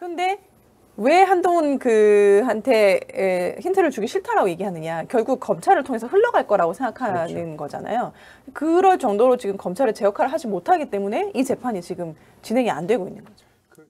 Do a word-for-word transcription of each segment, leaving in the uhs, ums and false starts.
근데 왜 한동훈 그한테 에, 힌트를 주기 싫다라고 얘기하느냐. 결국 검찰을 통해서 흘러갈 거라고 생각하는 그렇죠. 거잖아요. 그럴 정도로 지금 검찰이 제 역할을 하지 못하기 때문에 이 재판이 지금 진행이 안 되고 있는 거죠.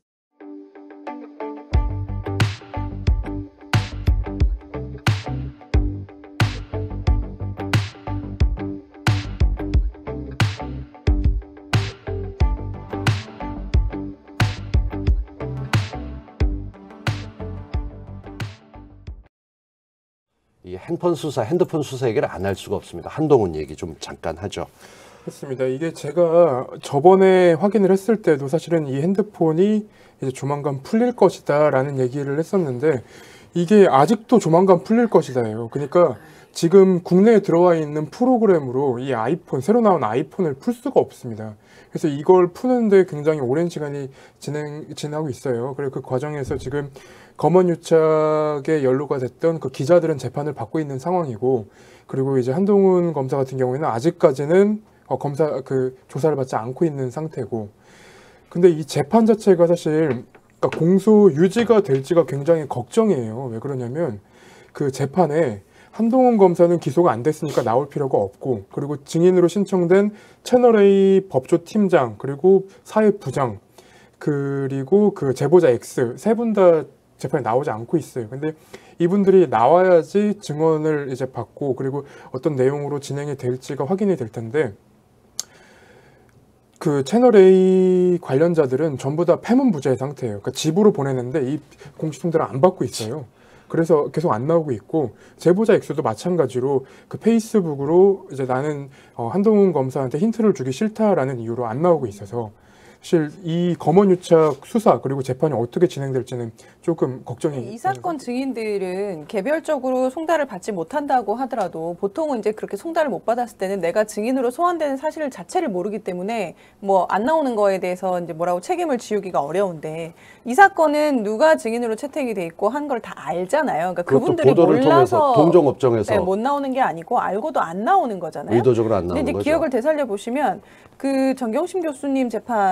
이 핸폰 수사, 핸드폰 수사 얘기를 안 할 수가 없습니다. 한동훈 얘기 좀 잠깐 하죠. 그렇습니다. 이게 제가 저번에 확인을 했을 때도 사실은 이 핸드폰이 이제 조만간 풀릴 것이다라는 얘기를 했었는데 이게 아직도 조만간 풀릴 것이다예요. 그러니까 지금 국내에 들어와 있는 프로그램으로 이 아이폰, 새로 나온 아이폰을 풀 수가 없습니다. 그래서 이걸 푸는데 굉장히 오랜 시간이 진행, 진행하고 있어요. 그리고 그 과정에서 지금 검언유착에 연루가 됐던 그 기자들은 재판을 받고 있는 상황이고, 그리고 이제 한동훈 검사 같은 경우에는 아직까지는 어, 검사 그 조사를 받지 않고 있는 상태고, 근데 이 재판 자체가 사실 그러니까 공소 유지가 될지가 굉장히 걱정이에요. 왜 그러냐면 그 재판에 한동훈 검사는 기소가 안 됐으니까 나올 필요가 없고, 그리고 증인으로 신청된 채널A 법조팀장, 그리고 사회부장, 그리고 그 제보자 X 세 분 다 재판에 나오지 않고 있어요. 근데 이분들이 나와야지 증언을 이제 받고, 그리고 어떤 내용으로 진행이 될지가 확인이 될 텐데, 그 채널A 관련자들은 전부 다 패문부재의 상태예요. 그러니까 집으로 보내는데 이 공시통들을 안 받고 있어요. 그래서 계속 안 나오고 있고, 제보자 X도 마찬가지로 그 페이스북으로 이제 나는 어, 한동훈 검사한테 힌트를 주기 싫다라는 이유로 안 나오고 있어서 사실 이 검언유착 수사 그리고 재판이 어떻게 진행될지는 조금 걱정이. 이 사건 증인들은 개별적으로 송달을 받지 못한다고 하더라도 보통은 이제 그렇게 송달을 못 받았을 때는 내가 증인으로 소환되는 사실 자체를 모르기 때문에 뭐 안 나오는 거에 대해서 이제 뭐라고 책임을 지우기가 어려운데, 이 사건은 누가 증인으로 채택이 돼 있고 한 걸 다 알잖아요. 그러니까 그분들이 몰라서 동종업종에서 네, 못 나오는 게 아니고 알고도 안 나오는 거잖아요. 의도적으로 안 나오는 근데 이제 거죠. 기억을 되살려 보시면 그 정경심 교수님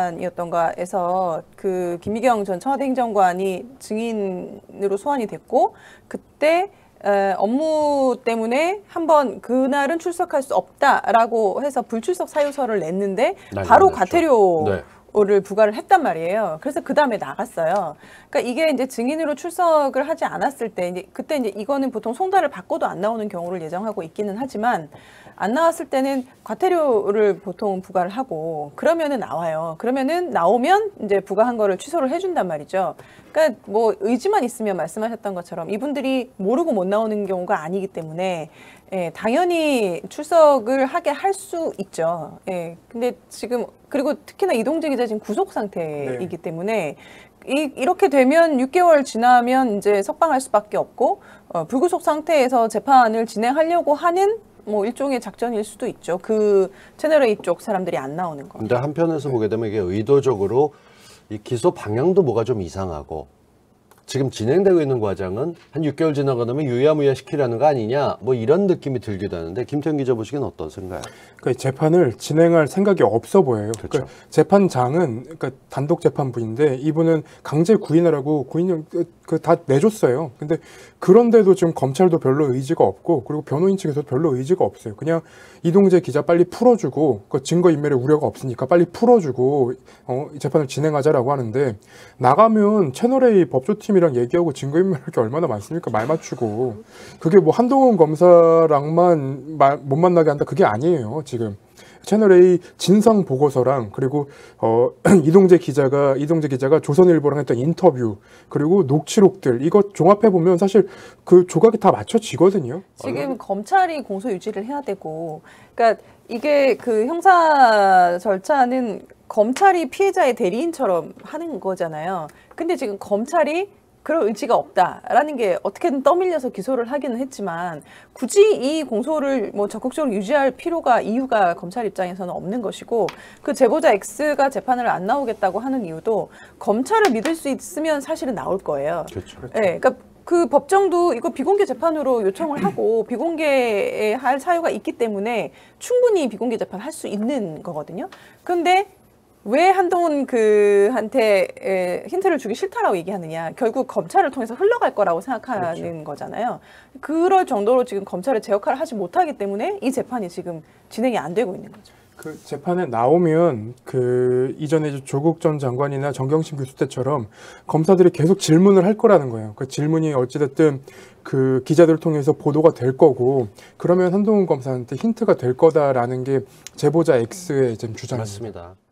재판이었던가에서 그 김미경 전 청와대 행정관이 증인으로 소환이 됐고, 그때 에, 업무 때문에 한번 그날은 출석할 수 없다라고 해서 불출석 사유서를 냈는데 바로 냈죠. 과태료 네. 를 부과를 했단 말이에요. 그래서 그 다음에 나갔어요. 그러니까 이게 이제 증인으로 출석을 하지 않았을 때, 이제 그때 이제 이거는 보통 송달을 받고도 안 나오는 경우를 예정하고 있기는 하지만, 안 나왔을 때는 과태료를 보통 부과를 하고, 그러면은 나와요. 그러면은 나오면 이제 부과한 거를 취소를 해준단 말이죠. 그러니까 뭐 의지만 있으면 말씀하셨던 것처럼 이분들이 모르고 못 나오는 경우가 아니기 때문에 예, 당연히 출석을 하게 할 수 있죠. 예, 근데 지금 그리고 특히나 이동재 기자 지금 구속 상태이기 네. 때문에 이, 이렇게 되면 육 개월 지나면 이제 석방할 수밖에 없고, 어, 불구속 상태에서 재판을 진행하려고 하는 뭐 일종의 작전일 수도 있죠. 그 채널A 쪽 사람들이 안 나오는 거. 근데 한편에서 네. 보게 되면 이게 의도적으로 이 기소 방향도 뭐가 좀 이상하고, 지금 진행되고 있는 과정은 한 육 개월 지나고 나면 유야무야 시키려는 거 아니냐, 뭐 이런 느낌이 들기도 하는데, 김태형 기자 보시기엔 어떠신가요? 그러니까 재판을 진행할 생각이 없어 보여요. 그렇죠. 그러니까 재판장은 그러니까 단독 재판부인데 이분은 강제 구인하라고 구인을 그 다 내줬어요. 근데 그런데도 지금 검찰도 별로 의지가 없고, 그리고 변호인 측에서도 별로 의지가 없어요. 그냥 이동재 기자 빨리 풀어주고, 그 증거인멸의 우려가 없으니까 빨리 풀어주고 어, 재판을 진행하자라고 하는데, 나가면 채널A 법조팀이랑 얘기하고 증거인멸할 게 얼마나 많습니까? 말 맞추고. 그게 뭐 한동훈 검사랑만 말, 못 만나게 한다, 그게 아니에요. 지금 채널A 진상 보고서랑, 그리고 어, 이동재 기자가 이동재 기자가 조선일보랑 했던 인터뷰, 그리고 녹취록들, 이거 종합해 보면 사실 그 조각이 다 맞춰지거든요. 지금 얼른. 검찰이 공소 유지를 해야 되고, 그러니까 이게 그 형사 절차는 검찰이 피해자의 대리인처럼 하는 거잖아요. 근데 지금 검찰이 그럴 의지가 없다라는 게 어떻게든 떠밀려서 기소를 하기는 했지만, 굳이 이 공소를 뭐 적극적으로 유지할 필요가, 이유가 검찰 입장에서는 없는 것이고, 그 제보자 X가 재판을 안 나오겠다고 하는 이유도 검찰을 믿을 수 있으면 사실은 나올 거예요. 그렇죠. 네, 그러니까 그 법정도 이거 비공개 재판으로 요청을 하고 비공개할 사유가 있기 때문에 충분히 비공개 재판 할 수 있는 거거든요. 그런데 왜 한동훈 그한테 에, 힌트를 주기 싫다라고 얘기하느냐. 결국 검찰을 통해서 흘러갈 거라고 생각하는 그렇죠. 거잖아요. 그럴 정도로 지금 검찰이 제 역할을 하지 못하기 때문에 이 재판이 지금 진행이 안 되고 있는 거죠. 그 재판에 나오면 그 이전에 이제 조국 전 장관이나 정경심 교수 때처럼 검사들이 계속 질문을 할 거라는 거예요. 그 질문이 어찌됐든 그 기자들을 통해서 보도가 될 거고 그러면 한동훈 검사한테 힌트가 될 거다라는 게 제보자 X의 지금 주장입니다. 맞습니다.